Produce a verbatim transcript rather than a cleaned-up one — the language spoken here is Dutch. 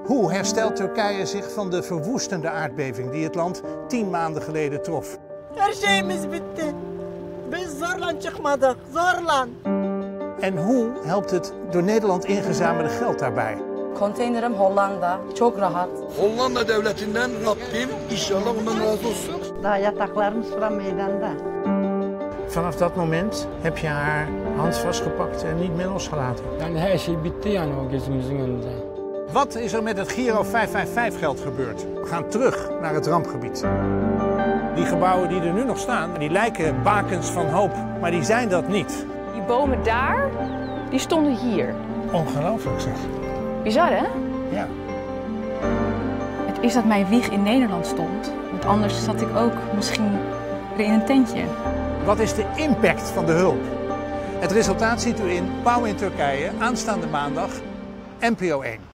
Hoe herstelt Turkije zich van de verwoestende aardbeving die het land tien maanden geleden trof? Her şeyimiz bitti. Biz zorla çıkmadık, zorla. En hoe helpt het door Nederland ingezamelde geld daarbij? Konteynerim Hollanda, çok rahat. Hollanda devletinden Rabbim inşallah ondan razı olsun. Daha yataklarımız van meydanda. Vanaf dat moment heb je haar hand vastgepakt en niet meer losgelaten. Yani her şey bitti yani o gözümüzün önünde. Wat is er met het Giro vijf vijf vijf geld gebeurd? We gaan terug naar het rampgebied. Die gebouwen die er nu nog staan, die lijken bakens van hoop, maar die zijn dat niet. Die bomen daar, die stonden hier. Ongelooflijk zeg. Bizar hè? Ja. Het is dat mijn wieg in Nederland stond, want anders zat ik ook misschien weer in een tentje. Wat is de impact van de hulp? Het resultaat ziet u in Pauw in Turkije aanstaande maandag, N P O één.